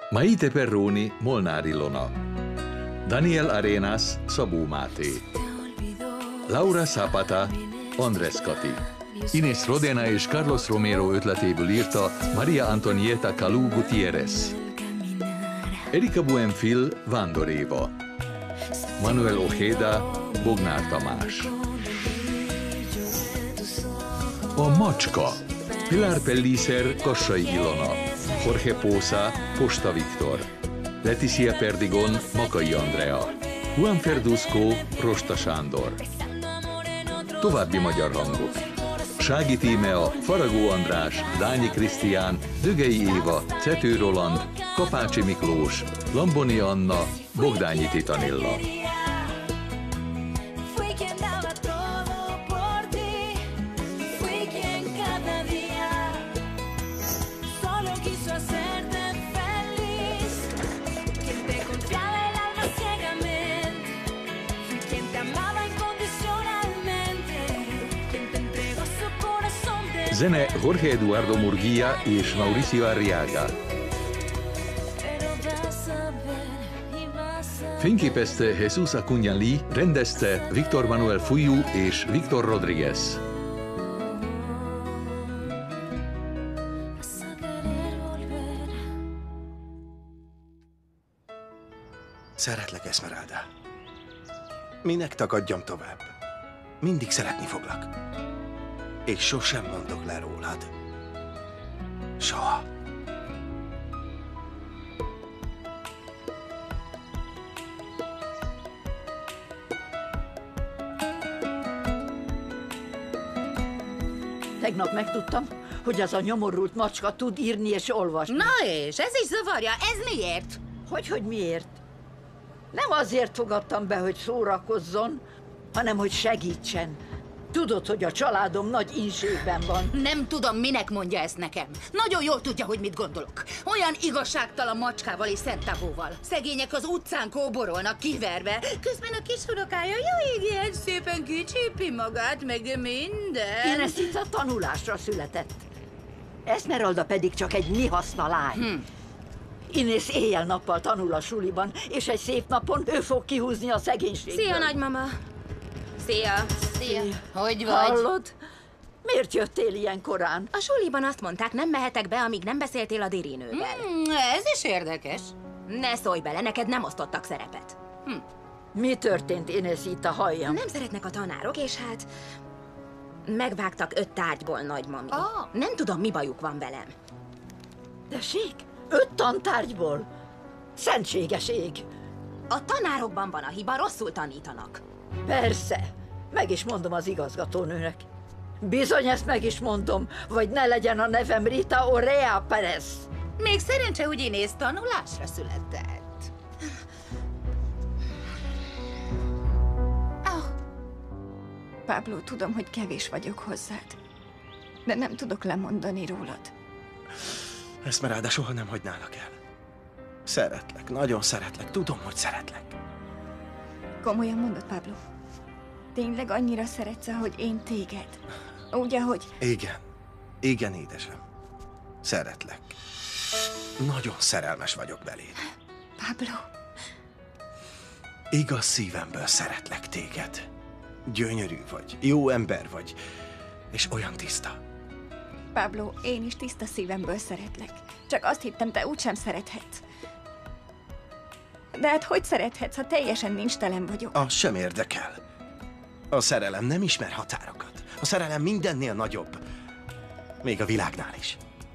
Maite Perroni, Molnár Ilona, Daniel Arenas, Szabó Máté, Laura Zapata, Andrés Kati, Inés Rodena és Carlos Romero ötletéből írta Maria Antonieta Calú Gutiérrez, Erika Buenfil, Vándor Éva, Manuel Ojeda, Bognár Tamás. A macska, Pilar Pellicer, Kassai Ilona, Jorge Pósa, Posta Viktor, Leticia Perdigon, Makai Andrea, Juan Ferduzco, Rosta Sándor. További magyar hangok: Sági Tímea, Faragó András, Dányi Krisztián, Dögei Éva, Cető Roland, Kapácsi Miklós, Lamboni Anna, Bogdányi Titanilla. Zene Jorge Eduardo Murguía és Mauricio Arriaga. Fényképezte Jesús Acuña Lee, rendezte Víctor Manuel Fuyu és Víctor Rodríguez. Szeretlek, Esmeralda. Minek tagadjam tovább? Mindig szeretni foglak. És sosem mondok le rólad. Soha. Tegnap megtudtam, hogy az a nyomorult macska tud írni és olvasni. Na és, ez is zavarja. Ez miért? Hogy miért? Nem azért fogadtam be, hogy szórakozzon, hanem hogy segítsen. Tudod, hogy a családom nagy ínségben van. Nem tudom, minek mondja ezt nekem. Nagyon jól tudja, hogy mit gondolok. Olyan igazságtalan macskával és szentavóval. Szegények az utcán kóborolnak kiverve, közben a kis unokája, jó, ilyen szépen kicsipi magát, meg minden. Inesita tanulásra született. Esmeralda pedig csak egy mihaszna lány. Inés éjjel-nappal tanul a suliban, és egy szép napon ő fog kihúzni a szegénységből. Szia, nagymama! Szia! Szia! Hogy vagy? Hallod? Miért jöttél ilyen korán? A suliban azt mondták, nem mehetek be, amíg nem beszéltél a dérinővel. Ez is érdekes. Ne szólj bele, neked nem osztottak szerepet. Mi történt, Inesita, halljam? Nem szeretnek a tanárok, és hát megvágtak 5 tárgyból, nagymami. Nem tudom, mi bajuk van velem. Tessék? 5 tantárgyból? Szentséges ég! A tanárokban van a hiba, rosszul tanítanak. Persze. Meg is mondom az igazgatónőnek. Bizony, ezt meg is mondom, vagy ne legyen a nevem Rita Orea Perez. Még szerencse, hogy Inés tanulásra született. Pablo, tudom, hogy kevés vagyok hozzád, de nem tudok lemondani rólad. Esmeralda, soha nem hagynálak el. Szeretlek, nagyon szeretlek, tudom, hogy szeretlek. Komolyan mondod, Pablo? Tényleg annyira szeretsz, ahogy én téged? Úgy, ahogy... Igen. Igen, édesem. Szeretlek. Nagyon szerelmes vagyok beléd. Pablo... Igaz szívemből szeretlek téged. Gyönyörű vagy, jó ember vagy, és olyan tiszta. Pablo, én is tiszta szívemből szeretlek. Csak azt hittem, te úgysem szerethetsz. De hát hogy szerethetsz, ha teljesen nincs telen vagyok? Az sem érdekel. A szerelem nem ismer határokat. A szerelem mindennél nagyobb. Még a világnál is.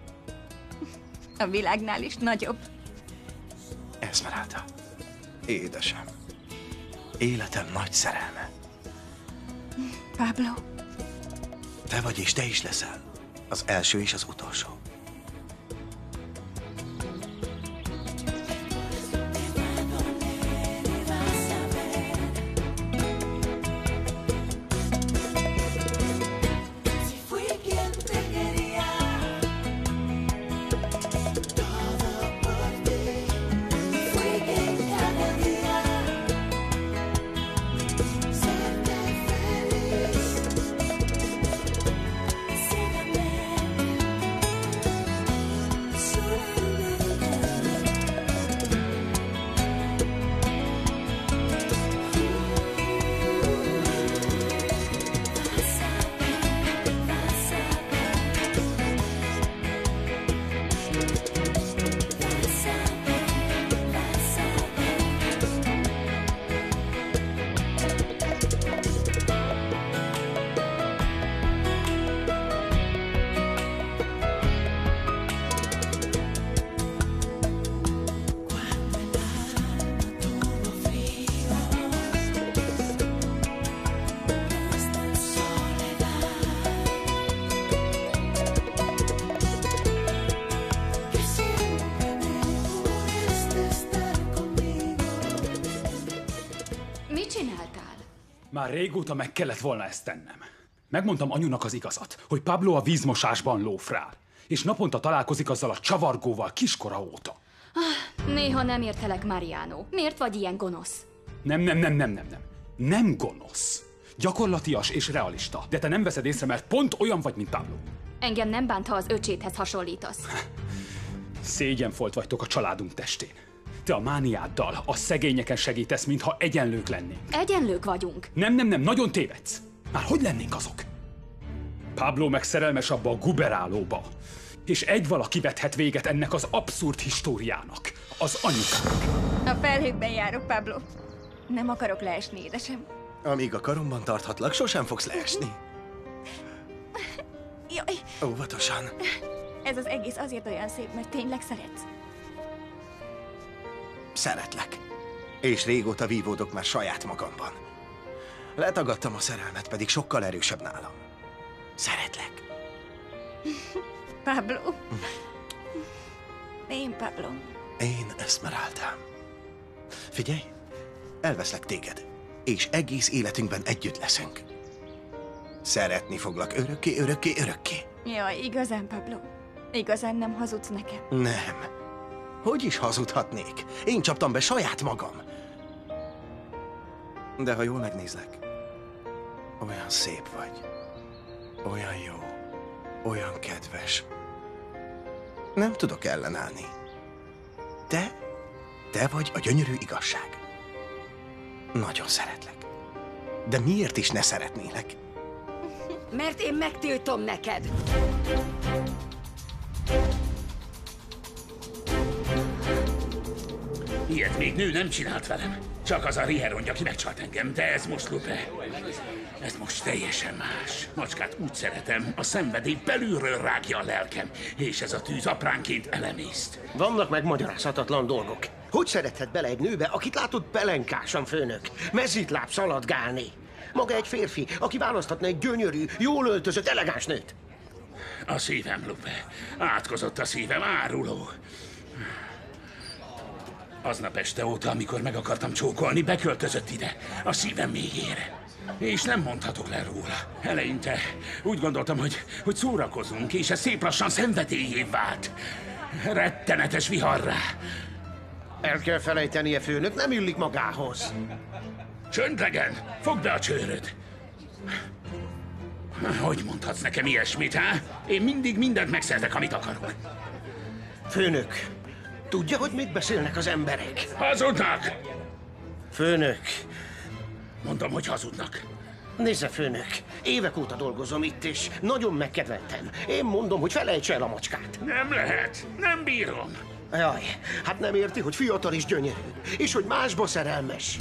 A világnál is nagyobb. Esmeralda, édesem. Életem nagy szerelme. Pablo. Te vagy és te is leszel. Az első és az utolsó. Már régóta meg kellett volna ezt tennem. Megmondtam anyunak az igazat, hogy Pablo a vízmosásban lófrál, és naponta találkozik azzal a csavargóval kiskora óta. Néha nem értelek, Mariano. Miért vagy ilyen gonosz? Nem. Nem gonosz. Gyakorlatias és realista. De te nem veszed észre, mert pont olyan vagy, mint Pablo. Engem nem bánt, ha az öcsédhez hasonlítasz. Szégyenfolt vagytok a családunk testén. Te a mániáddal a szegényeken segítesz, mintha egyenlők lennénk. Egyenlők vagyunk. Nem, nagyon tévedsz. Már hogy lennénk azok? Pablo meg szerelmes abba a guberálóba. És egy valaki vethet véget ennek az abszurd históriának. Az anyukánk. A felhőkben járok, Pablo. Nem akarok leesni, édesem. Amíg a karomban tarthatlak, sosem fogsz leesni. Jaj, Óvatosan. ez az egész azért olyan szép, mert tényleg szeretsz. Szeretlek. És régóta vívódok már saját magamban. Letagadtam a szerelmet, pedig sokkal erősebb nálam. Szeretlek. Pablo. Én, Pablo. Én Esmeralda. Figyelj, elveszlek téged, és egész életünkben együtt leszünk. Szeretni foglak örökké, örökké, örökké. Jaj, igazán, Pablo. Igazán nem hazudsz nekem. Nem. Hogy is hazudhatnék? Én csaptam be saját magam. De ha jól megnézlek, olyan szép vagy. Olyan jó. Olyan kedves. Nem tudok ellenállni. Te vagy a gyönyörű igazság. Nagyon szeretlek. De miért is ne szeretnélek? Mert én megtiltom neked. Ilyet még nő nem csinált velem. Csak az a Rierongy, aki megcsalt engem, de ez most, Lupe. Ez most teljesen más. Macskát úgy szeretem, a szenvedély belülről rágja a lelkem, és ez a tűz apránként elemészt. Vannak megmagyarázhatatlan dolgok. Hogy szerethet bele egy nőbe, akit látod pelenkásan, főnök? Mezitláb szaladgálni. Maga egy férfi, aki választhatna egy gyönyörű, jól öltözött, elegáns nőt. A szívem, Lupe. Átkozott a szívem, áruló. Aznap este óta, amikor meg akartam csókolni, beköltözött ide, a szívem mélyére. És nem mondhatok le róla. Eleinte úgy gondoltam, hogy szórakozunk, és ez szép lassan szenvedélyé vált. Rettenetes viharrá. El kell felejtenie, főnök, nem illik magához. Csöndlegen, fogd be a csőröd. Hogy mondhatsz nekem ilyesmit, há? Én mindig mindent megszerzek, amit akarok. Főnök, tudja, hogy mit beszélnek az emberek? Hazudnak! Főnök, Mondom, hogy hazudnak. nézze, főnök, évek óta dolgozom itt, és nagyon megkedveltem. Én mondom, hogy felejtse el a macskát. Nem lehet, nem bírom. Jaj, hát nem érti, hogy fiatal és gyönyörű, és hogy másba szerelmes.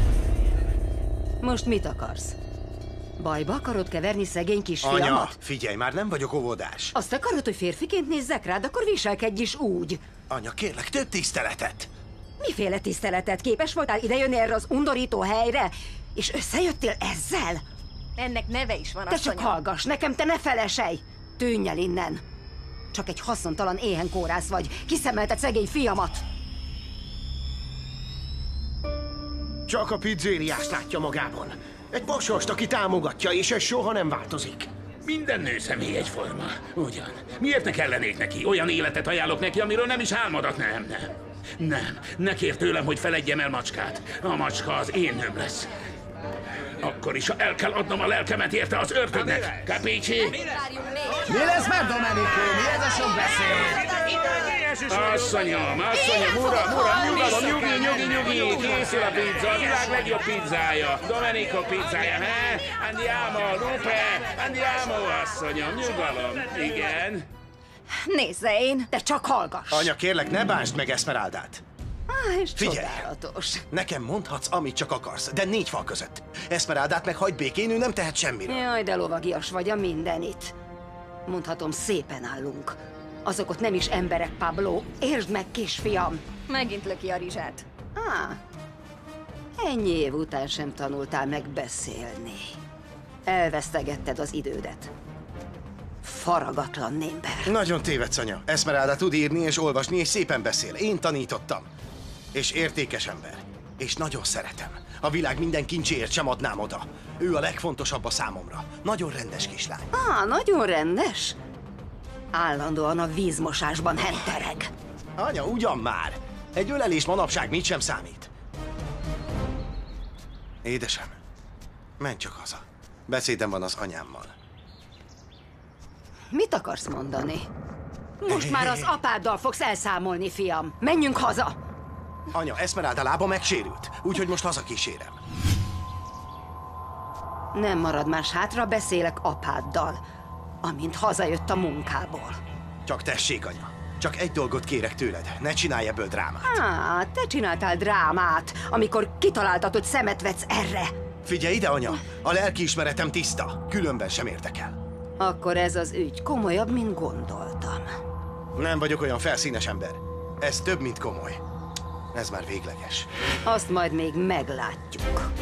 Most mit akarsz? Bajba akarod keverni szegény kisfiamat? Anya, figyelj, már nem vagyok óvodás. Azt akarod, hogy férfiként nézzek rád, akkor viselkedj is úgy. Anya, kérlek, több tiszteletet. Miféle tiszteletet? Képes voltál idejönni erre az undorító helyre? És összejöttél ezzel? Ennek neve is van, Te csak asszonyom. hallgass, nekem te ne felesej! Tűnj el innen! Csak egy haszontalan éhen kórász vagy. Kiszemelted szegény fiamat. Csak a pizzériást látja magában. Egy pasast, aki támogatja, és ez soha nem változik. Minden nő személy egyforma. Ugyan. Miért ne kellenék neki? Olyan életet ajánlok neki, amiről nem is álmodat. Nem. Ne kér tőlem, hogy feledjem el macskát. A macska az én nőm lesz. Akkor is, ha el kell adnom a lelkemet érte az ördögnek. Capisci? Mi lesz már, Domenico? Mi ez a sok beszél? Asszonyom, uram, nyugi, készül a pizza, a világ legjobb pizzája, Domenico pizzája, he? Andiamo, Lupe, andiamo, asszonyom, nyugalom, igen. Nézze, én. Te csak hallgass. Anya, kérlek, ne bántsd meg Esmeraldát. És Figyelj! csodálatos. Nekem mondhatsz, amit csak akarsz, de 4 fal között. Esmeraldát meg hagyd békén, ő nem tehet semmiről. Jaj, de lovagias vagy a mindenit. Mondhatom, szépen állunk. Azok ott nem is emberek, Pablo. Értsd meg, kisfiam. Megint löki a rizsát. Ennyi év után sem tanultál meg beszélni. Elvesztegetted az idődet. Faragatlan némber. Nagyon tévedsz, anya. Esmeralda tud írni és olvasni, és szépen beszél. Én tanítottam. És értékes ember. És nagyon szeretem. A világ minden kincséért sem adnám oda. Ő a legfontosabb a számomra. Nagyon rendes kislány. Nagyon rendes. Állandóan a vízmosásban hentereg. Anya, ugyan már! Egy ölelés manapság mit sem számít. Édesem, menj csak haza. Beszédem van az anyámmal. Mit akarsz mondani? Most már az apáddal fogsz elszámolni, fiam. Menjünk haza! Anya, Esmeralda lába megsérült, úgyhogy most hazakísérem. Nem marad más hátra, beszélek apáddal, amint hazajött a munkából. Csak tessék, anya. Csak egy dolgot kérek tőled, ne csinálj ebből drámát. Te csináltál drámát, amikor kitaláltad, hogy szemet vetsz erre. Figyelj ide, anya! A lelkiismeretem tiszta, különben sem érdekel. Akkor ez az ügy komolyabb, mint gondoltam. Nem vagyok olyan felszínes ember. Ez több, mint komoly. Ez már végleges. Azt majd még meglátjuk.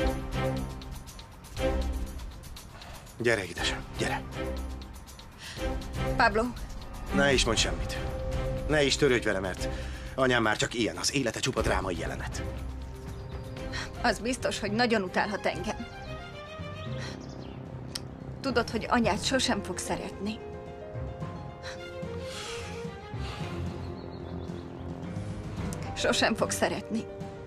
Gyere, édesem, gyere. Pablo. Ne is mondj semmit. Ne is törődj vele, mert anyám már csak ilyen, az élete csupa drámai jelenet. Az biztos, hogy nagyon utálhat engem. Tudod, hogy anyát sosem fog szeretni. Sosem fog szeretni.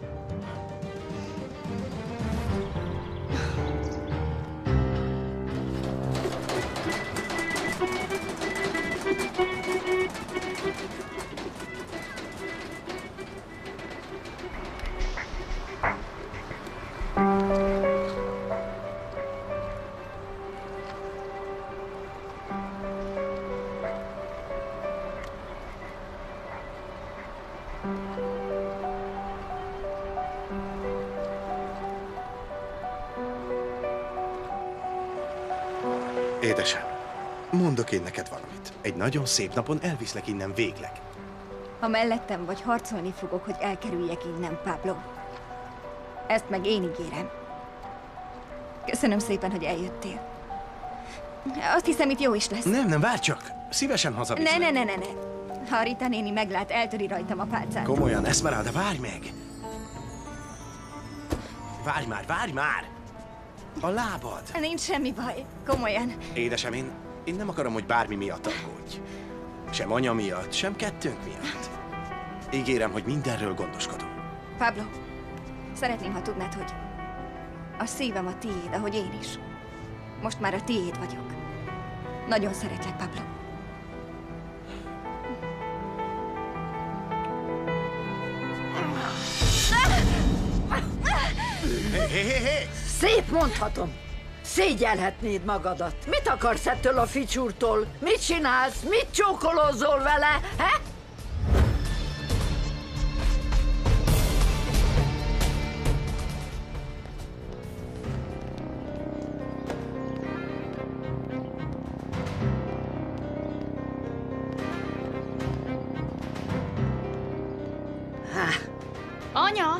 Édesem, mondok én neked valamit. Egy nagyon szép napon elviszlek innen végleg. Ha mellettem vagy, harcolni fogok, hogy elkerüljek innen, Pablo. Ezt meg én ígérem. Köszönöm szépen, hogy eljöttél. Azt hiszem, itt jó is lesz. Nem, várj csak! Szívesen hazaviszlek. Ne. Ha Rita néni meglát, eltöri rajtam a pálcát. Komolyan, Esmeralda, várj meg! Várj már! A lábad! Nincs semmi baj. Komolyan. Édesem, én nem akarom, hogy bármi miatt aggódj. Sem anya miatt, sem kettőnk miatt. Ígérem, hogy mindenről gondoskodom. Pablo, szeretném, ha tudnád, hogy a szívem a tiéd, ahogy én is. Most már a tiéd vagyok. Nagyon szeretlek, Pablo. Hé! Szép mondhatom. Szégyelhetnéd magadat. Mit akarsz ettől a ficsúrtól? Mit csinálsz? Mit csókolózol vele? He? Anya!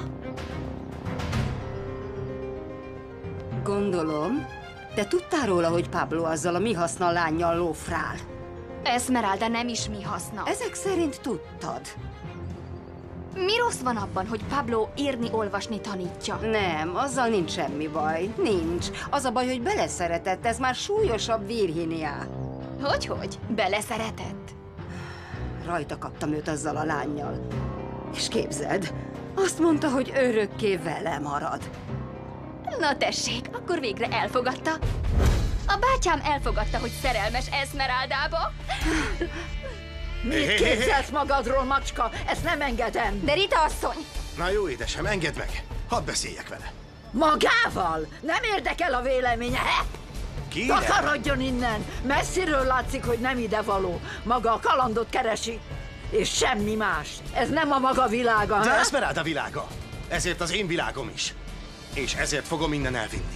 Gondolom, te tudtál róla, hogy Pablo azzal a mi haszna lánnyal lófrál. Esmeralda nem is mi haszna. Ezek szerint tudtad. Mi rossz van abban, hogy Pablo írni-olvasni tanítja? Nem, azzal nincs semmi baj. Nincs. Az a baj, hogy beleszeretett, ez már súlyosabb, Virginia. Hogy? Beleszeretett? Rajta kaptam őt azzal a lánnyal. És képzeld, azt mondta, hogy örökké vele marad. Na tessék, akkor végre elfogadta. A bátyám elfogadta, hogy szerelmes Esmeraldába. Mit képzelsz magadról, macska? Ezt nem engedem. De Rita asszony! Na jó, édesem, engedd meg. Hadd beszéljek vele. Magával? Nem érdekel a véleménye, he? Kire? Takarodjon innen! Messziről látszik, hogy nem idevaló. Maga a kalandot keresi. És semmi más. Ez nem a maga világa, De ha? Esmeralda világa. Ezért az én világom is. És ezért fogom innen elvinni.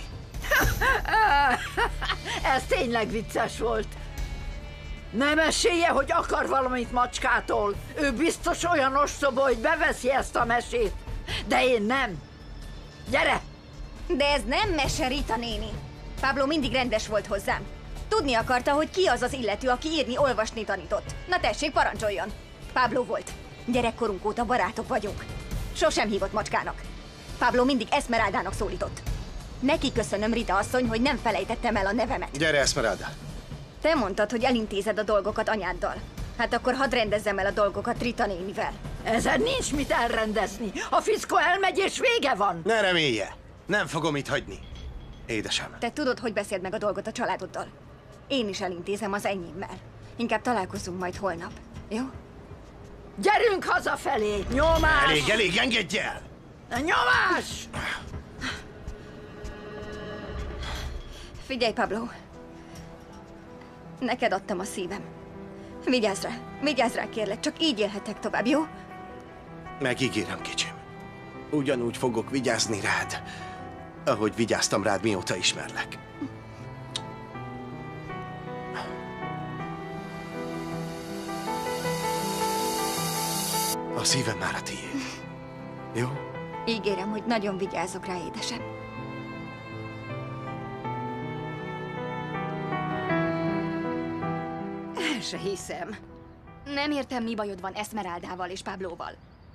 Ez tényleg vicces volt. Nem esélye, hogy akar valamit macskától. Ő biztos olyan ostoba, hogy beveszi ezt a mesét. De én nem. Gyere! De ez nem mese, Rita néni. Pablo mindig rendes volt hozzám. Tudni akarta, hogy ki az az illető, aki írni-olvasni tanított. Na tessék, parancsoljon. Pablo volt. Gyerekkorunk óta barátok vagyunk. Sosem hívott macskának. Pablo mindig Esmeraldának szólított. Neki köszönöm, Rita asszony, hogy nem felejtettem el a nevemet. Gyere, Esmeralda! Te mondtad, hogy elintézed a dolgokat anyáddal. Hát akkor hadd rendezzem el a dolgokat Rita nénivel. Ezen nincs mit elrendezni. A fiszko elmegy és vége van. Ne remélje! Nem fogom itt hagyni. Édesem. Te tudod, hogy beszéld meg a dolgot a családoddal. Én is elintézem az enyémmel. Inkább találkozunk majd holnap, jó? Gyerünk hazafelé! Nyomás! Elég, engedj el! Nyomás! Figyelj, Pablo. Neked adtam a szívem. Vigyázz rá, kérlek, csak így élhetek tovább, jó? Megígérem, kicsim. Ugyanúgy fogok vigyázni rád, ahogy vigyáztam rád, mióta ismerlek. A szívem már a tiéd. Jó? Ígérem, hogy nagyon vigyázok rá, édesem. El se hiszem. Nem értem, mi bajod van Esmeraldával és Pablóval.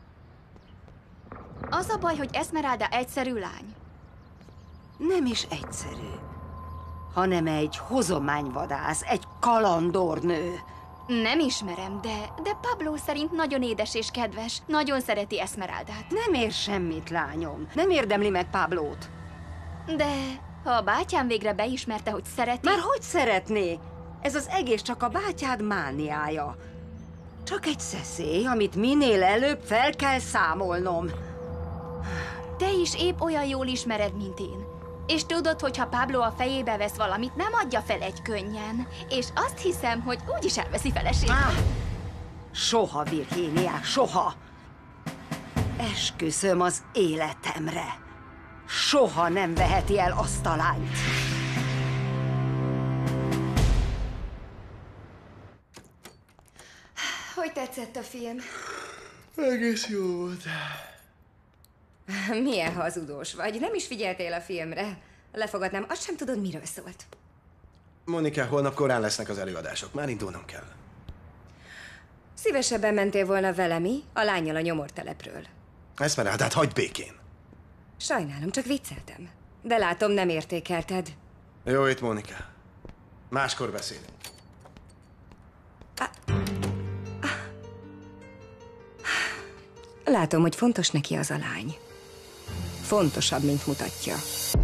Az a baj, hogy Esmeralda egyszerű lány. Nem is egyszerű, hanem egy hozományvadász, egy kalandornő. Nem ismerem, de Pablo szerint nagyon édes és kedves. Nagyon szereti Esmeraldát. Nem ér semmit, lányom. Nem érdemli meg Pablót. De ha a bátyám végre beismerte, hogy szereti... Már hogy szeretné? Ez az egész csak a bátyád mániája. Csak egy szeszély, amit minél előbb fel kell számolnom. Te is épp olyan jól ismered, mint én. És tudod, hogy ha Pablo a fejébe vesz valamit, nem adja fel egy könnyen. És azt hiszem, hogy úgyis elveszi feleségül. Soha, Virginia, soha! Esküszöm az életemre. Soha nem veheti el azt a lányt. Hogy tetszett a film? Egész jó volt. Milyen hazudós vagy. Nem is figyeltél a filmre. Lefogadnám, azt sem tudod, miről szólt. Monika, holnap korán lesznek az előadások. Már indulnom kell. Szívesebben mentél volna velem, a lánnyal a nyomortelepről. Esmeraldát hagyd békén. Sajnálom, csak vicceltem. De látom, nem értékelted. Jó itt, Monika. Máskor beszélünk. Látom, hogy fontos neki az a lány. Fontosabb, mint mutatja.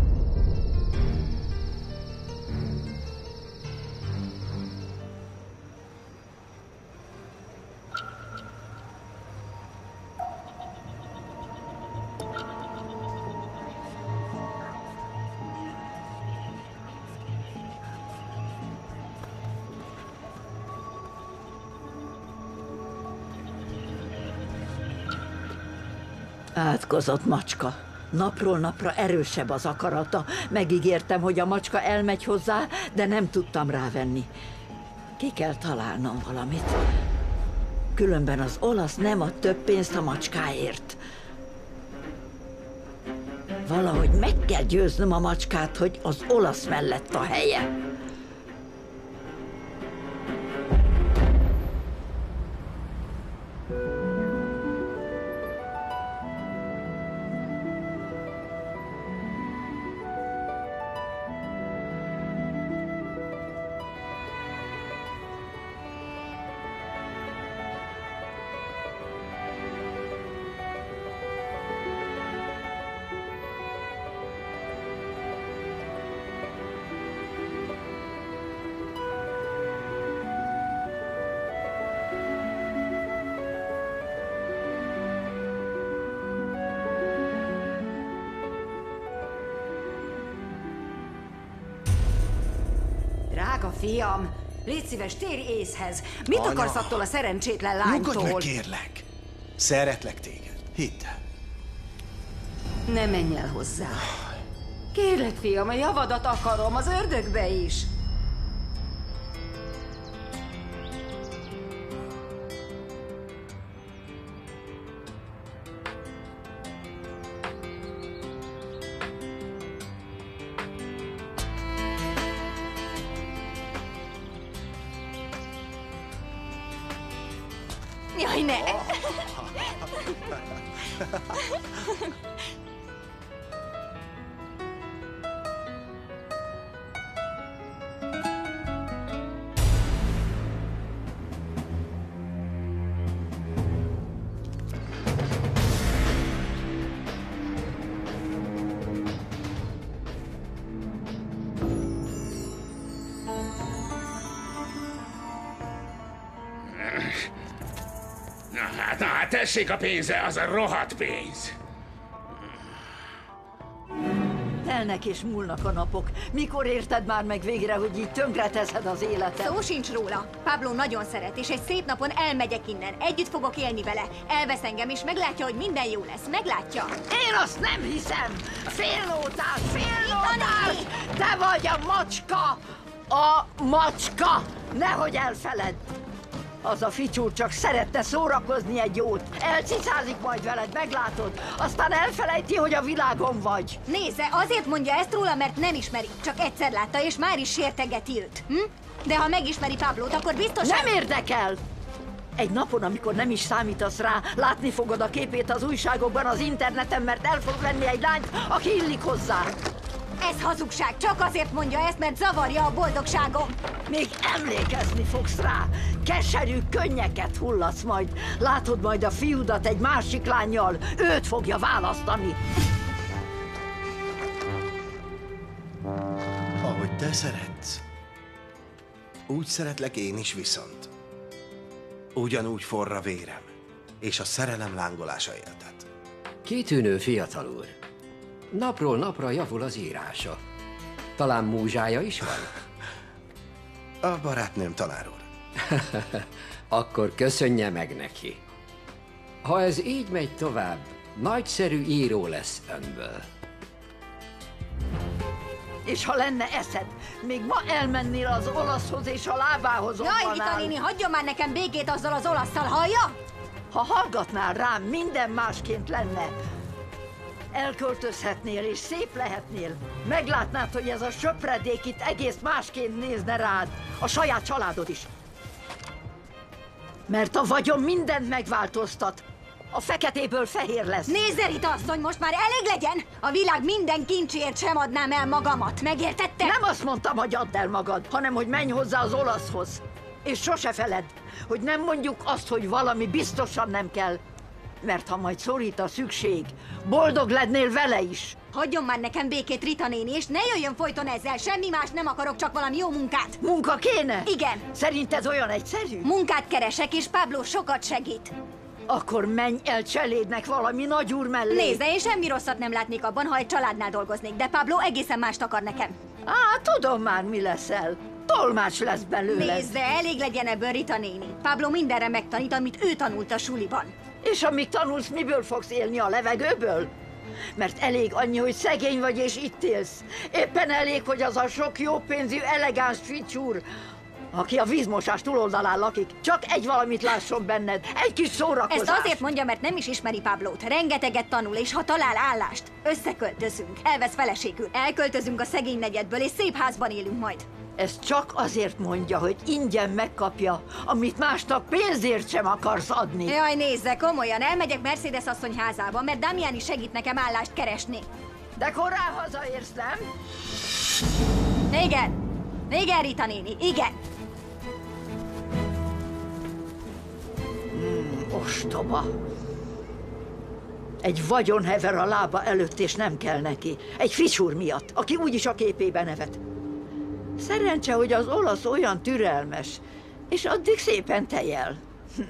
Átkozott macska. Napról napra erősebb az akarata. Megígértem, hogy a macska elmegy hozzá, de nem tudtam rávenni. Ki kell találnom valamit. Különben az olasz nem ad több pénzt a macskáért. Valahogy meg kell győznöm a macskát, hogy az olasz mellett a helye. Drága fiam, légy szíves, térj észhez. Mit Anya, akarsz attól a szerencsétlen lánytól? Nyugodj meg, kérlek. Szeretlek téged. Hidd el. Ne menj el hozzá. Kérlek, fiam, a javadat akarom, az ördögbe is. Jaj, ne! Hát, tessék a pénze, az a rohadt pénz. Telnek és múlnak a napok. Mikor érted már meg végre, hogy így tönkreteszed az életet? Szó sincs róla. Pablo nagyon szeret, és egy szép napon elmegyek innen. Együtt fogok élni vele. Elvesz engem, és meglátja, hogy minden jó lesz. Meglátja. Én azt nem hiszem! Félnótás! Félnótás! Te vagy a macska! A macska! Nehogy elfeledd! Az a ficsúr csak szeretne szórakozni egy jót. Elcicázik majd veled, meglátod. Aztán elfelejti, hogy a világon vagy. Nézze, azért mondja ezt róla, mert nem ismeri. Csak egyszer látta, és már is sértegeti őt. De ha megismeri Pablót, akkor biztos... Nem érdekel! Egy napon, amikor nem is számítasz rá, látni fogod a képét az újságokban, az interneten, mert el fog venni egy lányt, aki illik hozzá. Ez hazugság, csak azért mondja ezt, mert zavarja a boldogságom. Még emlékezni fogsz rá. Keserű könnyeket hullasz majd. Látod majd a fiúdat egy másik lánnyal. Őt fogja választani. Ahogy te szeretsz. Úgy szeretlek én is viszont. Ugyanúgy forr a vérem, és a szerelem lángolása éltet. Kitűnő fiatal úr. Napról napra javul az írása. Talán múzsája is van? A barátnőm, tanár úr. Akkor köszönje meg neki. Ha ez így megy tovább, nagyszerű író lesz önből. És ha lenne eszed, még ma elmennél az olaszhoz és a lábához Jaj, Rita néni, hagyjon már nekem békét azzal az olaszszal, hallja? Ha hallgatnál rám, minden másként lenne. Elköltözhetnél és szép lehetnél. Meglátnád, hogy ez a söpredék itt egész másként nézne rád. A saját családod is. Mert a vagyon mindent megváltoztat. A feketéből fehér lesz. Nézze, Rita asszony, most már elég legyen! A világ minden kincsért sem adnám el magamat, megértette? Nem azt mondtam, hogy add el magad, hanem hogy menj hozzá az olaszhoz. És sose feledd, hogy nem mondjuk azt, hogy valami biztosan nem kell. Mert ha majd szorít a szükség, boldog lennél vele is. Hagyjon már nekem békét, Rita néni, és ne jöjjön folyton ezzel, semmi más nem akarok, csak valami jó munkát. Munka kéne? Igen. Szerinted olyan egyszerű? Munkát keresek, és Pablo sokat segít. Akkor menj el cselédnek valami nagyúr mellé. Nézze, én semmi rosszat nem látnék abban, ha egy családnál dolgoznék, de Pablo egészen mást akar nekem. Tudom már, mi leszel. Tolmács lesz belőle. Nézze, elég legyen ebből, Rita néni. Pablo mindenre megtanít, amit ő tanult a suliban. És amíg tanulsz, miből fogsz élni, a levegőből? Mert elég annyi, hogy szegény vagy és itt élsz. Éppen elég, hogy az a sok jópénzű, elegáns ficsúr, aki a vízmosás túloldalán lakik, csak egy valamit lásson benned, egy kis szórakozás. Ezt azért mondja, mert nem is ismeri Pablót. Rengeteget tanul, és ha talál állást, összeköltözünk, elvesz feleségül, elköltözünk a szegény negyedből, és szép házban élünk majd. Ezt csak azért mondja, hogy ingyen megkapja, amit másnak pénzért sem akarsz adni. Jaj, nézze, komolyan, elmegyek Mercedes asszony házába, mert Damiani segít nekem állást keresni. De korán hazaérsz, nem? Igen. Igen, Rita néni, igen. Ostoba. Egy vagyon hever a lába előtt, és nem kell neki. Egy ficsúr miatt, aki úgyis a képébe nevet. Szerencse, hogy az olasz olyan türelmes, és addig szépen tejel.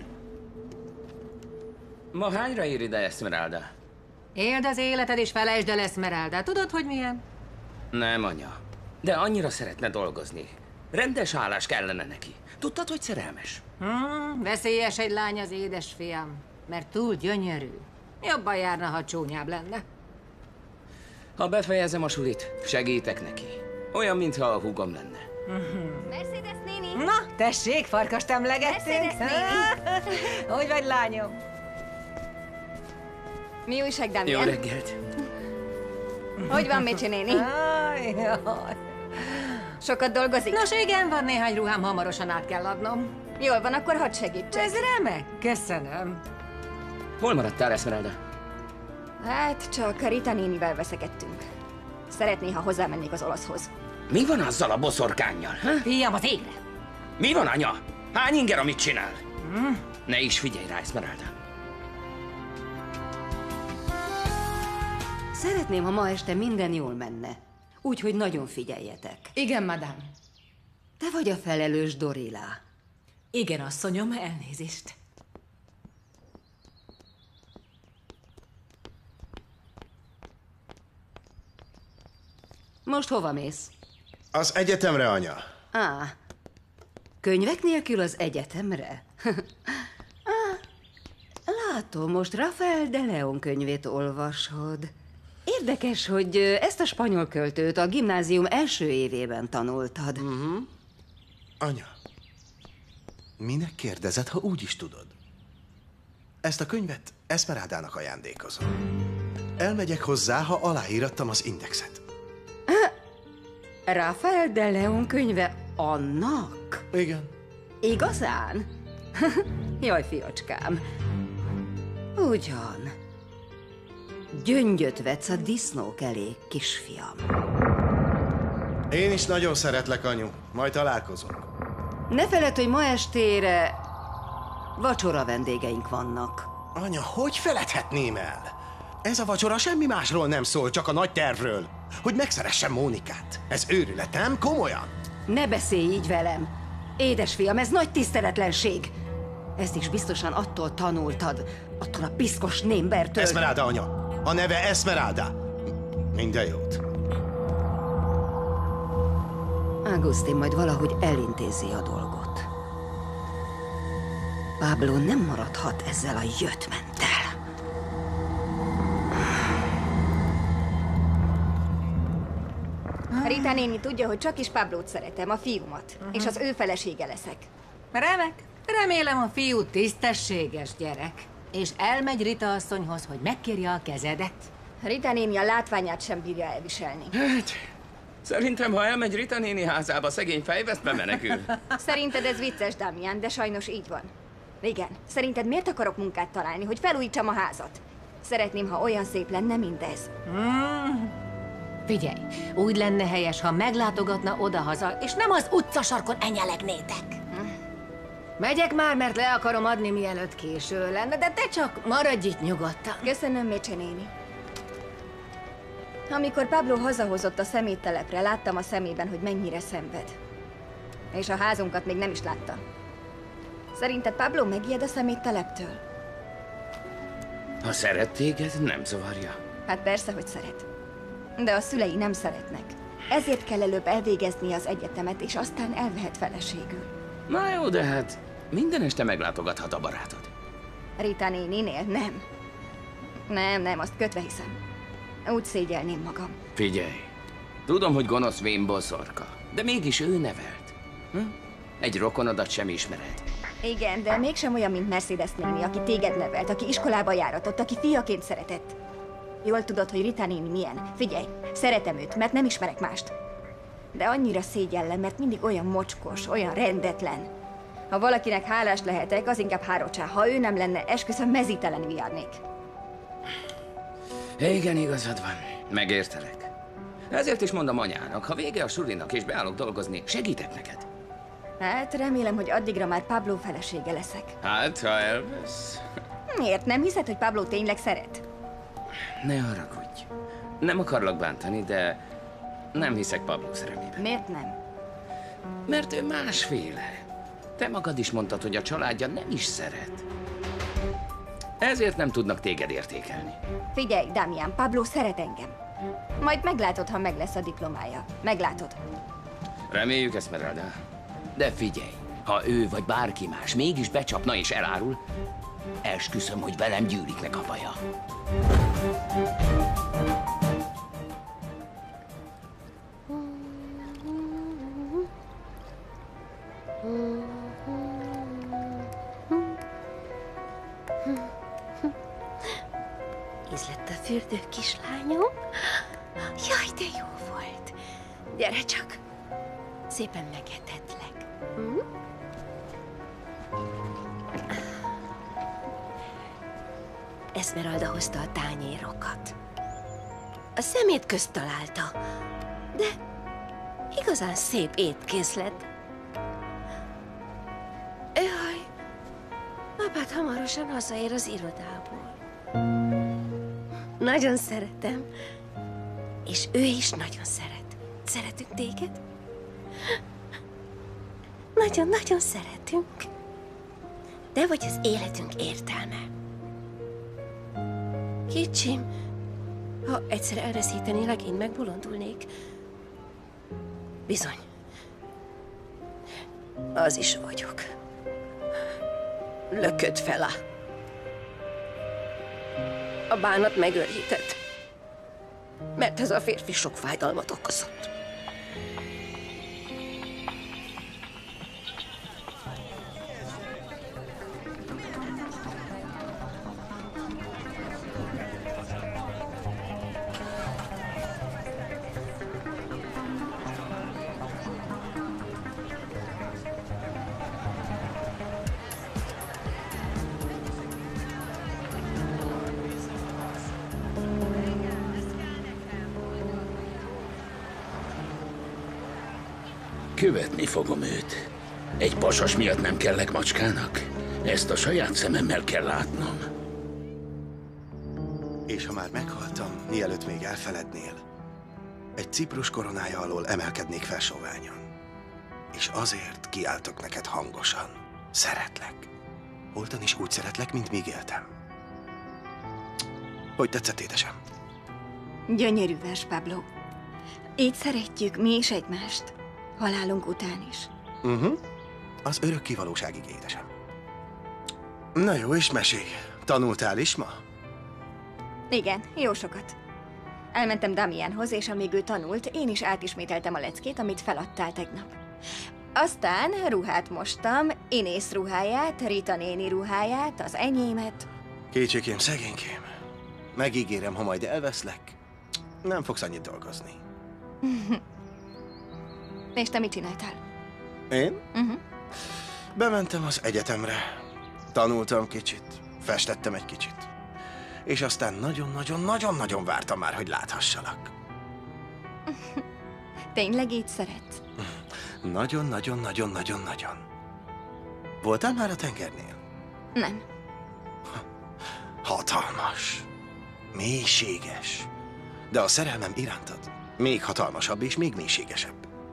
Ma hányra ér ide, Esmeralda? Éld az életed, és felejtsd el Esmeralda. Tudod, hogy milyen? Nem, anya. De annyira szeretne dolgozni. Rendes állás kellene neki. Tudtad, hogy szerelmes? Veszélyes egy lány az édesfiam, mert túl gyönyörű. Jobban járna, ha csúnyább lenne. Ha befejezem a sulit, segítek neki. Olyan, mintha a húgom lenne. Mercedes néni! Na, tessék, farkast emlegettünk. Mercedes néni! Hogy vagy, lányom? Mi újság, Damian? Jó reggelt! Hogy van, Micsi néni? Sokat dolgozik? Nos, igen, van néhány ruhám, hamarosan át kell adnom. Jól van, akkor hadd segítsek. Ez remek, köszönöm. Hol maradtál, Esmeralda? Hát, csak a Rita nénivel veszekedtünk. Szeretné, ha hozzámennék az olaszhoz. Mi van azzal a boszorkánnyal? Fiam, az égre! Mi van, anya? Hány inger, amit csinál? Ne is figyelj rá, Esmeralda. Szeretném, ha ma este minden jól menne. Úgyhogy nagyon figyeljetek. Igen, madám. Te vagy a felelős, Dorila. Igen, asszonyom, elnézést. Most hova mész? Az egyetemre, anya. Könyvek nélkül az egyetemre? Látom, most Rafael de Leon könyvét olvasod. Érdekes, hogy ezt a spanyol költőt a gimnázium első évében tanultad. Anya, minek kérdezed, ha úgy is tudod? Ezt a könyvet Esmeraldának ajándékozom. Elmegyek hozzá, ha aláírattam az indexet. Rafael de Leon könyve annak? Igen. Igazán? Jaj, fiacskám. Ugyan. Gyöngyöt vetsz a disznók elé, kisfiam. Én is nagyon szeretlek, anyu. Majd találkozunk. Ne feledd, hogy ma estére vacsora vendégeink vannak. Anya, hogy feledhetném el? Ez a vacsora semmi másról nem szól, csak a nagy tervről. Hogy megszeressem Mónikát. Ez őrület, nem? Komolyan? Ne beszélj így velem. Édesfiam, ez nagy tiszteletlenség. Ezt is biztosan attól tanultad. Attól a piszkos némbertől. Esmeralda, anya. A neve Esmeralda. Minden jót. Agustin majd valahogy elintézi a dolgot. Pablo nem maradhat ezzel a jöttmenttel. Rita néni tudja, hogy csak is Pablót szeretem, a fiúmat, és az ő felesége leszek. Remek. Remélem, a fiú tisztességes gyerek. És elmegy Rita asszonyhoz, hogy megkérje a kezedet. Rita néni a látványát sem bírja elviselni. Hát, szerintem, ha elmegy Rita néni házába, szegény fejvesztve menekül. Szerinted ez vicces, Damian, de sajnos így van. Igen, szerinted miért akarok munkát találni, hogy felújítsam a házat? Szeretném, ha olyan szép lenne mindez. Figyelj, úgy lenne helyes, ha meglátogatna odahaza, és nem az utcasarkon enyelegnétek. Megyek már, mert le akarom adni, mielőtt késő lenne, de te csak maradj itt nyugodtan. Köszönöm, Mécse néni. Amikor Pablo hazahozott a szeméttelepre, láttam a szemében, hogy mennyire szenved. És a házunkat még nem is látta. Szerinted Pablo megijed a szemétteleptől? Ha szeret téged, nem zavarja. Hát persze, hogy szeret. De a szülei nem szeretnek. Ezért kell előbb elvégezni az egyetemet, és aztán elvehet feleségül. Na jó, de hát minden este meglátogathat a barátod. Rita néninél nem. Nem, azt kötve hiszem. Úgy szégyelném magam. Figyelj, tudom, hogy gonosz vén boszorka, de mégis ő nevelt. Egy rokonodat sem ismered. Igen, de mégsem olyan, mint Mercedes néni, aki téged nevelt, aki iskolába járatott, aki fiaként szeretett. Jól tudod, hogy Rita néni milyen. Figyelj, szeretem őt, mert nem ismerek mást. De annyira szégyellem, mert mindig olyan mocskos, olyan rendetlen. Ha valakinek hálás lehetek, az inkább Hárocsá. Ha ő nem lenne, esküszöm, mezítelen járnék. Igen, igazad van. Megértelek. Ezért is mondom anyának, ha vége a sulinak és beállok dolgozni, segítek neked. Hát remélem, hogy addigra már Pablo felesége leszek. Hát, ha elvesz. Miért nem hiszed, hogy Pablo tényleg szeret? Ne haragudj. Nem akarlak bántani, de nem hiszek Pablo szerelmében. Miért nem? Mert ő másféle. Te magad is mondtad, hogy a családja nem is szeret. Ezért nem tudnak téged értékelni. Figyelj, Damian, Pablo szeret engem. Majd meglátod, ha meg lesz a diplomája. Meglátod. Reméljük, Esmeralda. De figyelj, ha ő vagy bárki más mégis becsapna és elárul, esküszöm, hogy velem gyűlik meg a baja. Ízlett a fürdő, kislányom? Jaj, de jó volt! Gyere csak! Szépen megetetlek. Esmeralda hozta a tányérokat. A szemét közt találta, de igazán szép étkészlet. Jaj, apád hamarosan hazaér az irodából. Nagyon szeretem, és ő is nagyon szeret. Szeretünk téged? Nagyon-nagyon szeretünk. Te vagy az életünk értelme. Kicsim, ha egyszer elveszítenélek, én megbolondulnék. Bizony. Az is vagyok. Lököd fel a bánat megörített. Mert ez a férfi sok fájdalmat okozott. Követni fogom őt. Egy pasas miatt nem kellek macskának? Ezt a saját szememmel kell látnom. És ha már meghaltam, mielőtt még elfelednél, egy ciprus koronája alól emelkednék fel soványon. És azért kiáltok neked hangosan. Szeretlek. Holtan is úgy szeretlek, mint míg éltem. Hogy tetszett, édesem? Gyönyörű vers, Pablo. Így szeretjük mi is egymást. Halálunk után is. Az örök kivalóságig, édesem. Na jó, és mesélj. Tanultál is ma? Igen, jó sokat. Elmentem Damianhoz, és amíg ő tanult, én is átismételtem a leckét, amit feladtál tegnap. Aztán ruhát mostam, Inés ruháját, Rita néni ruháját, az enyémet. Kétségkém, szegénykém. Megígérem, ha majd elveszlek, nem fogsz annyit dolgozni. És te mit csináltál? Én? Bementem az egyetemre. Tanultam kicsit, festettem egy kicsit. És aztán nagyon-nagyon-nagyon-nagyon vártam már, hogy láthassalak. Tényleg így szeretsz? Nagyon-nagyon-nagyon-nagyon-nagyon. Voltál már a tengernél? Nem. Hatalmas. Mélységes. De a szerelmem irántad még hatalmasabb és még mélységesebb.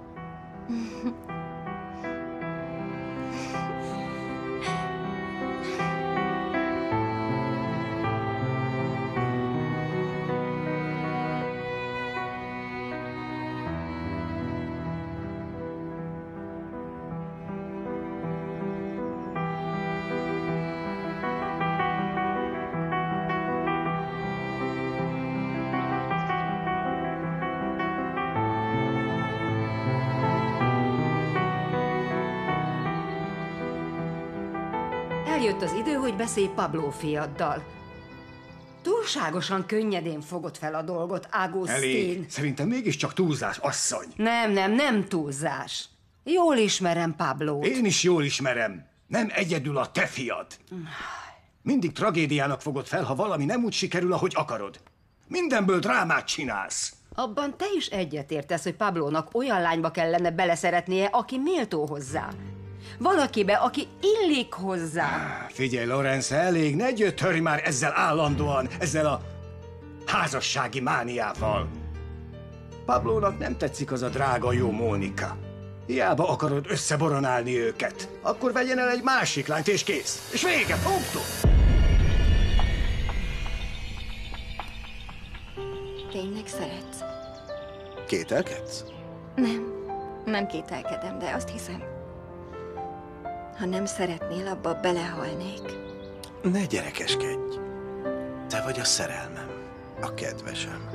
Eljött az idő, hogy beszélj Pablo fiaddal. Túlságosan könnyedén fogod fel a dolgot, Agustín. Elég. Szerintem mégiscsak túlzás, asszony. Nem túlzás. Jól ismerem Pablót. Én is jól ismerem. Nem egyedül a te fiad. Mindig tragédiának fogod fel, ha valami nem úgy sikerül, ahogy akarod. Mindenből drámát csinálsz. Abban te is egyetértesz, hogy Pablónak olyan lányba kellene beleszeretnie, aki méltó hozzá. Valakibe, aki illik hozzá. Figyelj, Lorenz, elég, ne gyötörj már ezzel állandóan, ezzel a házassági mániával. Pablónak nem tetszik az a drága jó Mónika. Hiába akarod összeboronálni őket. Akkor vegyen el egy másik lányt, és kész. És vége, punktum! Tényleg szeretsz? Kételkedsz? Nem kételkedem, de azt hiszem, ha nem szeretnél, abba belehalnék. Ne gyerekeskedj. Te vagy a szerelmem, a kedvesem.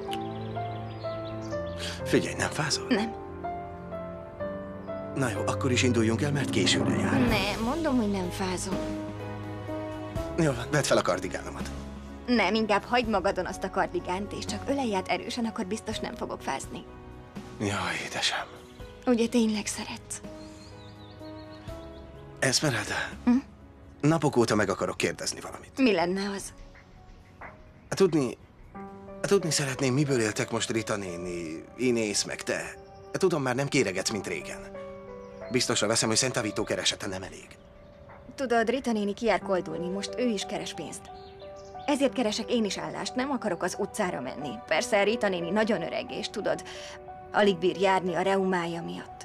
Figyelj, nem fázol? Nem. Na jó, akkor is induljunk el, mert későre jár. Nem, mondom, hogy nem fázom. Jó, vedd fel a kardigánomat. Nem, inkább hagyd magadon azt a kardigánt, és csak ölelj át erősen, akkor biztos nem fogok fázni. Jaj, édesem. Ugye tényleg szeretsz? Esmeralda, napok óta meg akarok kérdezni valamit. Mi lenne az? Tudni szeretném, miből éltek most Rita néni, Inés meg te. Tudom, már nem kéregetsz, mint régen. Biztosra veszem, hogy Szent Avító keresete nem elég. Tudod, Rita néni ki jár koldulni, most ő is keres pénzt. Ezért keresek én is állást, nem akarok az utcára menni. Persze Rita néni nagyon öreg, és tudod, alig bír járni a reumája miatt.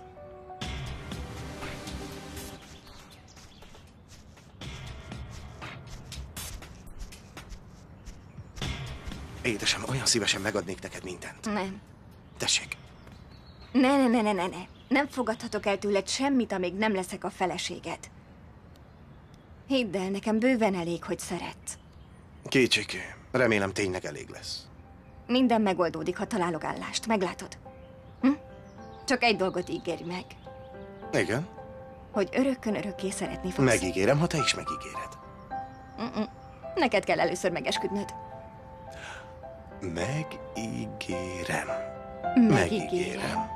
Édesem, olyan szívesen megadnék neked mindent. Nem. Tessék. Ne. Nem fogadhatok el tőled semmit, amíg nem leszek a feleséged. Hidd el, nekem bőven elég, hogy szeretsz. Kétségkő. Remélem tényleg elég lesz. Minden megoldódik, ha találok állást. Meglátod? Csak egy dolgot ígérj meg. Igen? Hogy örökkön-örökké szeretni fogsz. Megígérem, ha te is megígéred. Neked kell először megesküdnöd. Megígérem. Megígérem.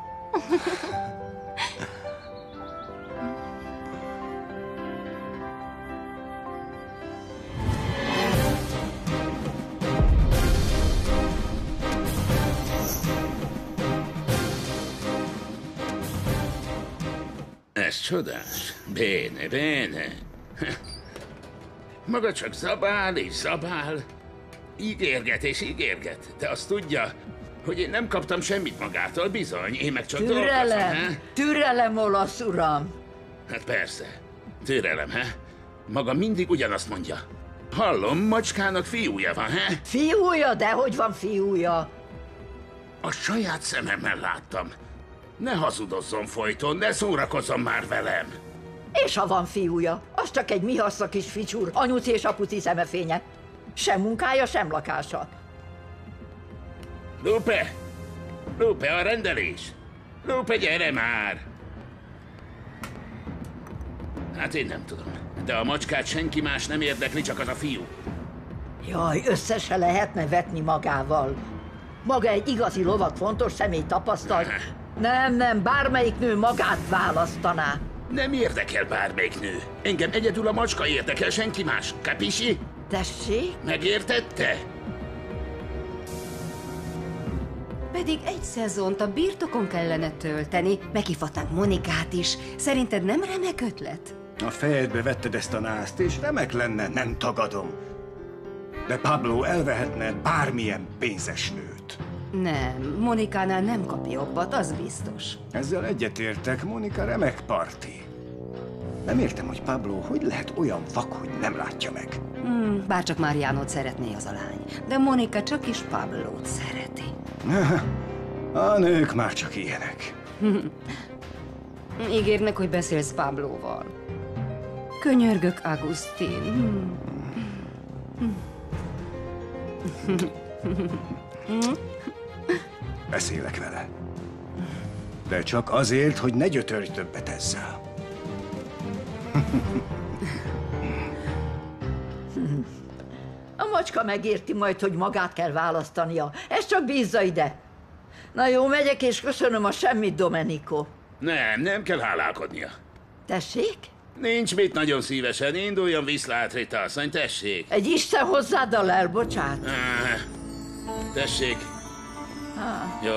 Ez csodás. Bene. Maga csak zabál és zabál. Ígérget és ígérget. De azt tudja, hogy én nem kaptam semmit magától, bizony. Én meg csak dolgozom, Türelem, olasz uram. Hát persze. Türelem, Maga mindig ugyanazt mondja. Hallom, macskának fiúja van, Fiúja? Dehogy van fiúja? A saját szememmel láttam. Ne hazudozzon folyton, ne szórakozzon már velem. És ha van fiúja, az csak egy mihaszna kis ficsúr, anyuci és apuci szemefénye. Sem munkája, sem lakása. Lupe, a rendelés! Lupe, gyere már! Hát én nem tudom, de a macskát senki más nem érdekli, csak az a fiú. Jaj, össze se lehetne vetni magával. Maga egy igazi lovat, fontos személy tapasztalt. Nem, bármelyik nő magát választaná. Nem érdekel bármelyik nő. Engem egyedül a macska érdekel, senki más. Kapisi? Tessék? Megértette? Pedig egy szezont a birtokon kellene tölteni, meghívhatnánk Monikát is. Szerinted nem remek ötlet? A fejedbe vetted ezt a nászt, és remek lenne, nem tagadom. De Pablo elvehetne bármilyen pénzes nőt. Nem, Monikánál nem kap jobbat, az biztos. Ezzel egyetértek, Monika remek parti. Nem értem, hogy Pablo hogy lehet olyan vak, hogy nem látja meg. Bárcsak Mariánót szeretné az a lány, de Monika csak is Pablót szereti. A nők már csak ilyenek. Ígérd meg, hogy beszélsz Pablóval. Könyörgök, Agustin. Beszélek vele. De csak azért, hogy ne gyötörj többet ezzel. A macska megérti majd, hogy magát kell választania. Ez csak bízza ide. Na jó, megyek, és köszönöm a semmit, Domenico. Nem kell hálálkodnia. Tessék? Nincs mit, nagyon szívesen. Induljon viszlát, Rita asszony, tessék. Egy Isten hozzáddal elbocsát? Tessék. Jó.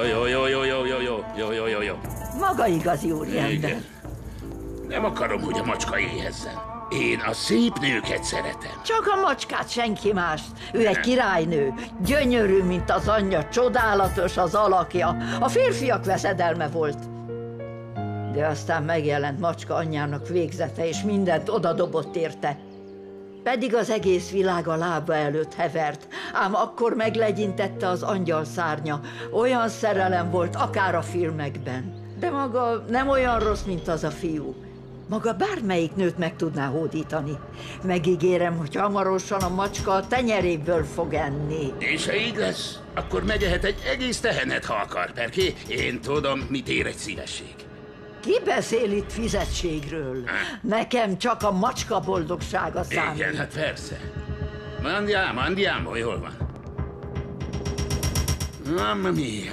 Maga igazi úriember. Igen. Nem akarom, hogy a macska éhezzen. Én a szép nőket szeretem. Csak a macskát, senki mást. Ő egy királynő. Gyönyörű, mint az anyja, csodálatos az alakja. A férfiak veszedelme volt. De aztán megjelent macska anyjának végzete, és mindent odadobott érte. Pedig az egész világ a lába előtt hevert, ám akkor meglegyintette az angyal szárnya. Olyan szerelem volt, akár a filmekben. De maga nem olyan rossz, mint az a fiú. Maga bármelyik nőt meg tudná hódítani. Megígérem, hogy hamarosan a macska a tenyeréből fog enni. És ha így lesz, akkor megehet egy egész tehenet, ha akar, perké. Én tudom, mit ér egy szívesség. Ki beszél itt fizetségről? Nekem csak a macska boldogsága számít. Igen, hát persze. Mandiamo, jól van. Mamma mia.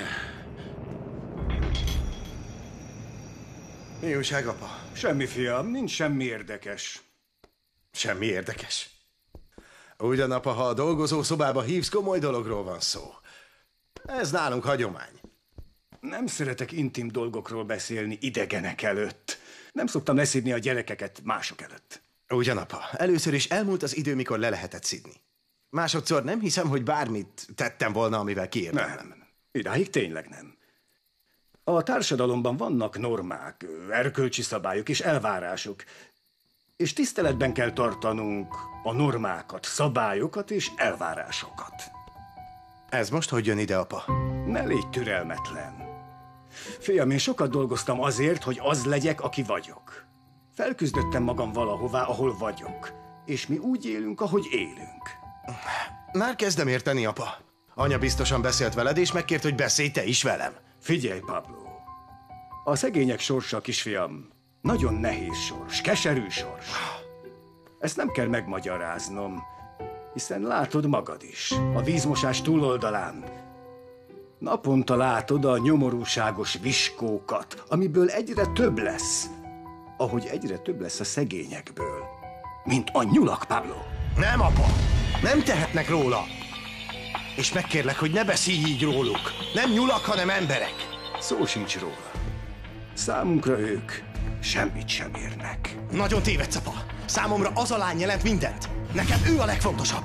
Mi újság, apa? Semmi, fiam, nincs semmi érdekes. Semmi érdekes? Ugyan, apa, ha a dolgozó szobába hívsz, komoly dologról van szó. Ez nálunk hagyomány. Nem szeretek intim dolgokról beszélni idegenek előtt. Nem szoktam leszidni a gyerekeket mások előtt. Ugyan, apa, először is elmúlt az idő, mikor le lehetett szidni. Másodszor nem hiszem, hogy bármit tettem volna, amivel kiérdemlem. Nem, idáig tényleg nem. A társadalomban vannak normák, erkölcsi szabályok és elvárások, és tiszteletben kell tartanunk a normákat, szabályokat és elvárásokat. Ez most hogy jön ide, apa? Ne légy türelmetlen. Fiam, én sokat dolgoztam azért, hogy az legyek, aki vagyok. Felküzdöttem magam valahová, ahol vagyok. És mi úgy élünk, ahogy élünk. Már kezdem érteni, apa. Anya biztosan beszélt veled, és megkért, hogy beszélj te is velem. Figyelj, Pablo. A szegények sorsa, kisfiam, nagyon nehéz sors, keserű sors. Ezt nem kell megmagyaráznom, hiszen látod magad is, a vízmosás túloldalán. Naponta látod a nyomorúságos viskókat, amiből egyre több lesz, ahogy egyre több lesz a szegényekből. Mint a nyulak, Pablo. Nem, apa! Nem tehetnek róla! És megkérlek, hogy ne beszélj így róluk. Nem nyulak, hanem emberek. Szó sincs róla. Számunkra ők semmit sem érnek. Nagyon tévedsz, apa. Számomra az a lány jelent mindent. Nekem ő a legfontosabb.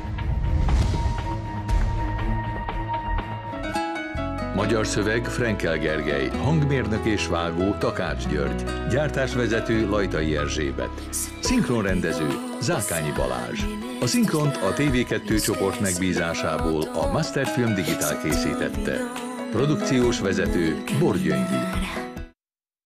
Magyar szöveg Frenkel Gergely, hangmérnök és vágó Takács György, gyártásvezető Lajtai Erzsébet, szinkronrendező Zákányi Balázs. A szinkront a TV2 csoport megbízásából a Masterfilm Digitál készítette. Produkciós vezető Bor Gyöngyi.